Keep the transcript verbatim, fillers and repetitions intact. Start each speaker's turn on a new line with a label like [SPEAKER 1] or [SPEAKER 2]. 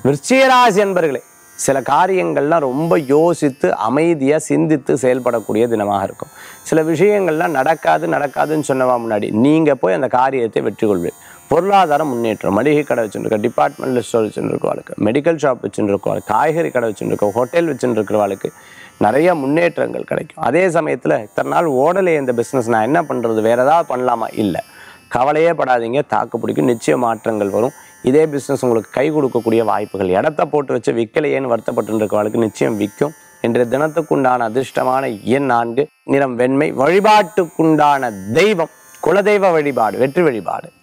[SPEAKER 1] விருச்சிக ராசி என்பர்களே, சில காரியங்கள்லாம் ரொம்ப யோசித்து அமைதியாக சிந்தித்து செயல்படக்கூடிய தினமாக இருக்கும். சில விஷயங்கள்லாம் நடக்காது நடக்காதுன்னு சொன்னவா முன்னாடி நீங்கள் போய் அந்த காரியத்தை வெற்றி கொள்வீர். பொருளாதார முன்னேற்றம், மளிகை கடை வச்சுருக்க, டிபார்ட்மெண்டல் ஸ்டோர் வச்சுருக்கவாளுக்கு, மெடிக்கல் ஷாப் வச்சுருக்கவாளுக்கு, காய்கறி கடை வச்சுருக்க, ஹோட்டல் வச்சுருக்கிறவாளுக்கு நிறைய முன்னேற்றங்கள் கிடைக்கும். அதே சமயத்தில் இத்தனை நாள் ஓடலை இந்த பிஸ்னஸ், நான் என்ன பண்ணுறது, வேறு ஏதாவது பண்ணலாமா? இல்லை, கவலையே படாதீங்க, தாக்கு பிடிக்கும், நிச்சய மாற்றங்கள் வரும். இதே பிஸ்னஸ் உங்களுக்கு கை கொடுக்கக்கூடிய வாய்ப்புகள், இடத்த போட்டு வச்சு விற்கலையேன்னு வருத்தப்பட்டு இருக்கிறவளுக்கு நிச்சயம் விற்கும். இன்றைய தினத்துக்குண்டான அதிர்ஷ்டமான எண் நான்கு, நிறம் வெண்மை. வழிபாட்டுக்குண்டான தெய்வம் குலதெய்வ வழிபாடு, வெற்றி வழிபாடு.